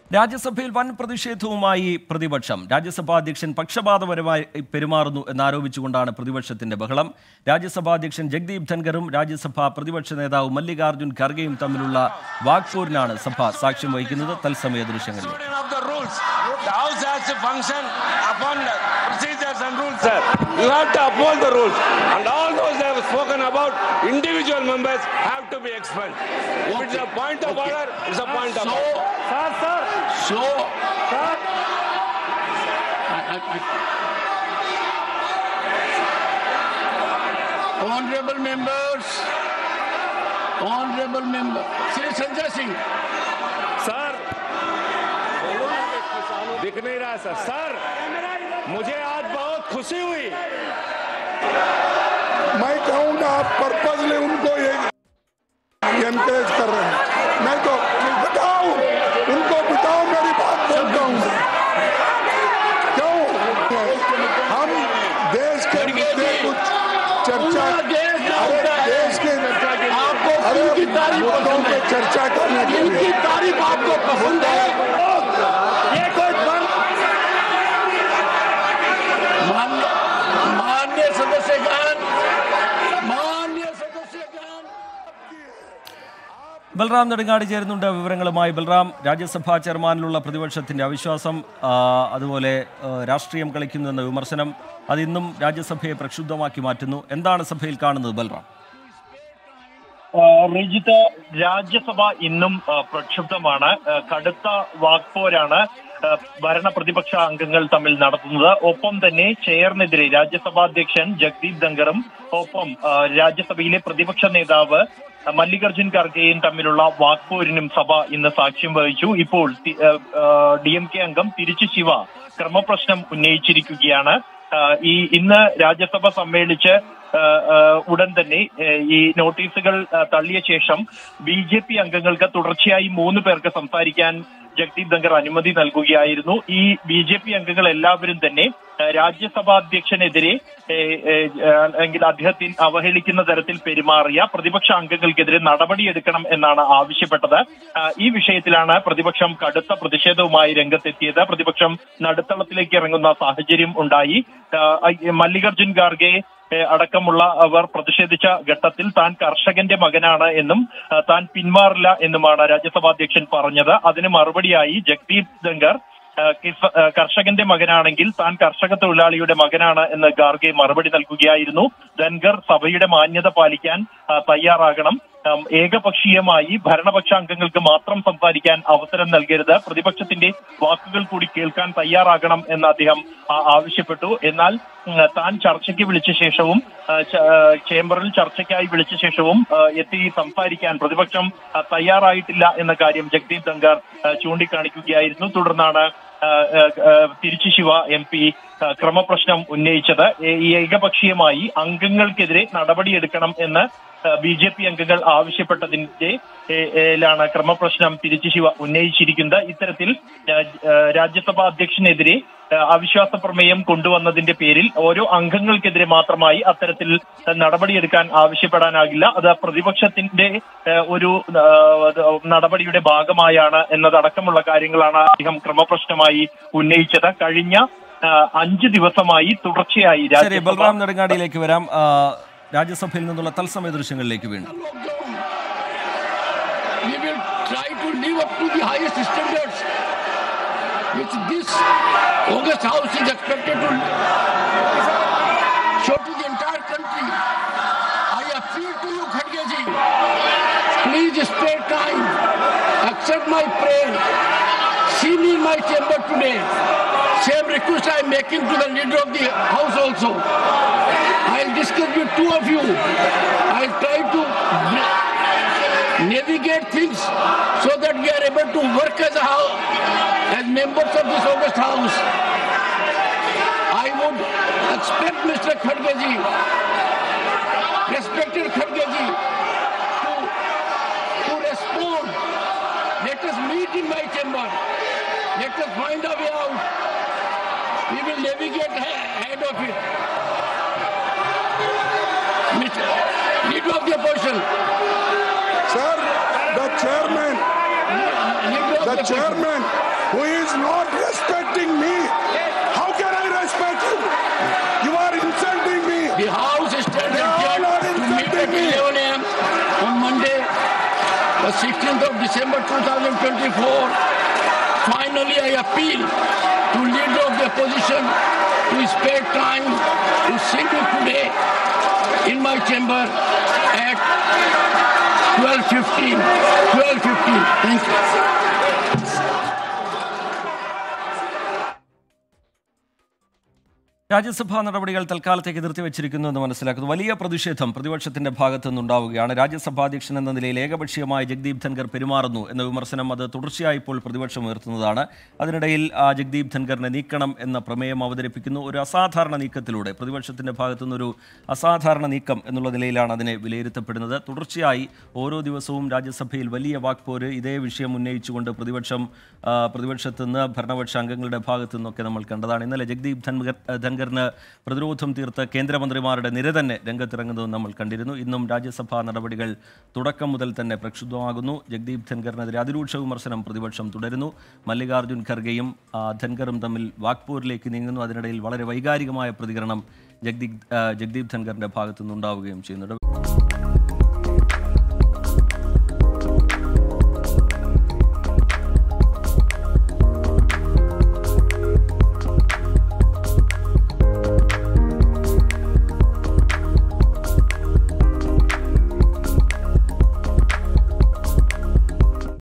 രാജ്യസഭയിൽ വൻ പ്രതിഷേധവുമായി പ്രതിപക്ഷം. രാജ്യസഭാ അധ്യക്ഷൻ പക്ഷപാതപരമായി പെരുമാറുന്നു എന്നാരോപിച്ചുകൊണ്ടാണ് പ്രതിപക്ഷത്തിന്റെ ബഹളം. രാജ്യസഭാ അധ്യക്ഷൻ ജഗ്ദീപ് ധൻഖറും രാജ്യസഭാ പ്രതിപക്ഷ നേതാവ് മല്ലികാർജുൻ ഖർഗെയും തമ്മിലുള്ള വാക്പോരിനാണ് സഭ സാക്ഷ്യം വഹിക്കുന്നത്. തത്സമയ ദൃശ്യങ്ങളിൽ You have to uphold the rules, and all those that have spoken about individual members have to be expelled. If it's a point of order, it's a point of order. Honorable members, Shri Sanjay Singh. Sir, दिख नहीं रहा sir. Sir, मुझे आज बहुत खुशी हुई. मैं कहूँगा आप पर्पजली उनको ये एनकरेज कर रहे हैं. मैं तो बताओ उनको, बताओ मेरी बात बोलता हूँ. क्यों हम देश के मुद्दे कुछ चर्चा, देश के आपको की तारीफ पे चर्चा करने के लिए तारीफ आपको पसंद है. ये कोई ബൽറാം നെടുങ്ങാടി ചേരുന്നുണ്ട് വിവരങ്ങളുമായി. ബൽറാം, രാജ്യസഭാ ചെയർമാനിലുള്ള പ്രതിപക്ഷത്തിന്റെ അവിശ്വാസം, അതുപോലെ രാഷ്ട്രീയം കളിക്കുന്നുവെന്ന വിമർശനം, അതിന്നും രാജ്യസഭയെ പ്രക്ഷുബ്ധമാക്കി മാറ്റുന്നു. എന്താണ് സഭയിൽ കാണുന്നത് ബൽറാം? റീജിത്ത്, രാജ്യസഭ ഇന്നും പ്രക്ഷുബ്ധമാണ്. കടുത്ത വാക്പോരാണ് ഭരണ പ്രതിപക്ഷ അംഗങ്ങൾ തമ്മിൽ നടത്തുന്നത്. ഒപ്പം തന്നെ ചെയറിനെതിരെ രാജ്യസഭാ അധ്യക്ഷൻ ജഗ്ദീപ് ധൻഖറും ഒപ്പം രാജ്യസഭയിലെ പ്രതിപക്ഷ നേതാവ് മല്ലികാർജുൻ ഖർഗെയും തമ്മിലുള്ള വാക്പോരിനും സഭ ഇന്ന് സാക്ഷ്യം വഹിച്ചു. ഇപ്പോൾ DMK അംഗം തിരിച്ചു ശിവ ക്രമപ്രശ്നം ഉന്നയിച്ചിരിക്കുകയാണ്. ഇന്ന് രാജ്യസഭ സമ്മേളിച്ച് ഉടൻ തന്നെ ഈ നോട്ടീസുകൾ തള്ളിയ ശേഷം BJP അംഗങ്ങൾക്ക് തുടർച്ചയായി 3 പേർക്ക് സംസാരിക്കാൻ ജഗ്ദീപ് ധൻഖർ അനുമതി നൽകുകയായിരുന്നു. ഈ BJP അംഗങ്ങൾ എല്ലാവരും തന്നെ രാജ്യസഭാ അധ്യക്ഷനെതിരെ അല്ലെങ്കിൽ അദ്ദേഹത്തിന് അവഹേളിക്കുന്ന തരത്തിൽ പെരുമാറിയ പ്രതിപക്ഷ അംഗങ്ങൾക്കെതിരെ നടപടിയെടുക്കണം എന്നാണ് ആവശ്യപ്പെട്ടത്. ഈ വിഷയത്തിലാണ് പ്രതിപക്ഷം കടുത്ത പ്രതിഷേധവുമായി രംഗത്തെത്തിയത്. പ്രതിപക്ഷം നടുത്തളത്തിലേക്ക് ഇറങ്ങുന്ന സാഹചര്യം ഉണ്ടായി. മല്ലികാർജുൻ ഖാർഗെ അടക്കമുള്ള അവർ പ്രതിഷേധിച്ച ഘട്ടത്തിൽ താൻ കർഷകന്റെ മകനാണ് എന്നും താൻ പിന്മാറില്ല എന്നുമാണ് രാജ്യസഭാ അധ്യക്ഷൻ പറഞ്ഞത്. അതിന് മറുപടിയായി ജഗ്ദീപ് ധൻഖർ കർഷകന്റെ മകനാണെങ്കിൽ താൻ കർഷക തൊഴിലാളിയുടെ മകനാണ് എന്ന് ഖാർഗെ മറുപടി നൽകുകയായിരുന്നു. ധൻഖർ സഭയുടെ മാന്യത പാലിക്കാൻ തയ്യാറാകണം, ഏകപക്ഷീയമായി ഭരണപക്ഷ അംഗങ്ങൾക്ക് മാത്രം സംസാരിക്കാൻ അവസരം നൽകരുത്, പ്രതിപക്ഷത്തിന്റെ വാക്കുകൾ കൂടി കേൾക്കാൻ തയ്യാറാകണം എന്ന് അദ്ദേഹം ആവശ്യപ്പെട്ടു. എന്നാൽ താൻ ചർച്ചയ്ക്ക് വിളിച്ച ശേഷവും ചേംബറിൽ ചർച്ചയ്ക്കായി വിളിച്ച ശേഷവും എത്തി സംസാരിക്കാൻ പ്രതിപക്ഷം തയ്യാറായിട്ടില്ല എന്ന കാര്യം ജഗ്ദീപ് ധൻഖർ ചൂണ്ടിക്കാണിക്കുകയായിരുന്നു. തുടർന്നാണ് തിരിച്ചു ശിവ MP ക്രമപ്രശ്നം ഉന്നയിച്ചത്. ഏകപക്ഷീയമായി അംഗങ്ങൾക്കെതിരെ നടപടിയെടുക്കണം എന്ന് BJP അംഗങ്ങൾ ആവശ്യപ്പെട്ടതിന്റെ ലാണ് ക്രമപ്രശ്നം തിരിച്ചു ശിവ ഉന്നയിച്ചിരിക്കുന്നത്. ഇത്തരത്തിൽ രാജ്യസഭാ അധ്യക്ഷനെതിരെ അവിശ്വാസ പ്രമേയം കൊണ്ടുവന്നതിന്റെ പേരിൽ ഓരോ അംഗങ്ങൾക്കെതിരെ മാത്രമായി അത്തരത്തിൽ നടപടിയെടുക്കാൻ ആവശ്യപ്പെടാനാകില്ല. അത് പ്രതിപക്ഷത്തിന്റെ ഒരു നടപടിയുടെ ഭാഗമായാണ് എന്നതടക്കമുള്ള കാര്യങ്ങളാണ് അദ്ദേഹം ക്രമപ്രശ്നമായി ഉന്നയിച്ചത്. കഴിഞ്ഞ 5 ദിവസമായി തുടർച്ചയായി ബൽറാം നെടുങ്ങാടിയിലേക്ക് വരാം. രാജ്യസഭയിൽ നിന്നുള്ള തത്സമയ ദൃശ്യങ്ങളിലേക്ക് വീണ്ടും. We will try to live up to the highest standards which this August House is expected to show to the entire country. I appeal to you, Kharge ji, please spare time, accept my prayer, see me in my chamber today. Same request I am making to the leader of the House also. I will discuss with 2 of you. I will try to navigate things so that we are able to work as members of this August House. I would expect Mr. Kharge ji, respected Kharge ji, to respond. Let us meet in my chamber. Let us find a way out. We will navigate ahead of it. Mr. Leader of the opposition. Sir, the chairman who is not respecting me. How can I respect you? You are insulting me. The House is They are scheduled not to meet at insulting me. 11 a.m. on Monday, the 16th of December 2024. Finally, I appeal to leader of the opposition to spare time to see me today in my chamber at 12:15. 12:15. Thank you. രാജ്യസഭാ നടപടികൾ തൽക്കാലത്തേക്ക് നിർത്തിവെച്ചിരിക്കുന്നു എന്ന് മനസ്സിലാക്കുന്നു. വലിയ പ്രതിഷേധം പ്രതിപക്ഷത്തിന്റെ ഭാഗത്തു നിന്നുണ്ടാവുകയാണ്. രാജ്യസഭാ അധ്യക്ഷൻ എന്ന നിലയിൽ ഏകപക്ഷീയമായി ജഗ്ദീപ് ധൻഖർ പെരുമാറുന്നു എന്ന വിമർശനം അത് തുടർച്ചയായി ഇപ്പോൾ പ്രതിപക്ഷം ഉയർത്തുന്നതാണ്. അതിനിടയിൽ ജഗ്ദീപ് ധൻഖറിനെ നീക്കണം എന്ന പ്രമേയം അവതരിപ്പിക്കുന്നു. ഒരു അസാധാരണ നീക്കത്തിലൂടെ പ്രതിപക്ഷത്തിന്റെ ഭാഗത്തു നിന്നൊരു അസാധാരണ നീക്കം എന്നുള്ള നിലയിലാണ് അതിനെ വിലയിരുത്തപ്പെടുന്നത്. തുടർച്ചയായി ഓരോ ദിവസവും രാജ്യസഭയിൽ വലിയ വാക്പോര് ഇതേ വിഷയം ഉന്നയിച്ചുകൊണ്ട് പ്രതിപക്ഷത്തു നിന്ന് ഭരണപക്ഷ അംഗങ്ങളുടെ ഭാഗത്തു നിന്നൊക്കെ നമ്മൾ കണ്ടതാണ്. ഇന്നലെ ജഗ്ദീപ് ധൻഖറിന് പ്രതിരോധം തീർത്ത് കേന്ദ്രമന്ത്രിമാരുടെ നിര തന്നെ രംഗത്തിറങ്ങുന്നതും നമ്മൾ കണ്ടിരുന്നു. ഇന്നും രാജ്യസഭാ നടപടികൾ തുടക്കം മുതൽ തന്നെ പ്രക്ഷുബ്ധമാകുന്നു. ജഗ്ദീപ് ധൻഖറിനെതിരെ അതിരൂക്ഷ വിമർശനം പ്രതിപക്ഷം തുടരുന്നു. മല്ലികാർജ്ജുൻ ഖർഗെയും ധൻഖറും തമ്മിൽ വാക്പോരിലേക്ക് നീങ്ങുന്നു. അതിനിടയിൽ വളരെ വൈകാരികമായ പ്രതികരണം ജഗ്ദീപ് ധൻഖറിന്റെ ഭാഗത്തു നിന്നുണ്ടാവുകയും ചെയ്യുന്നുണ്ട്.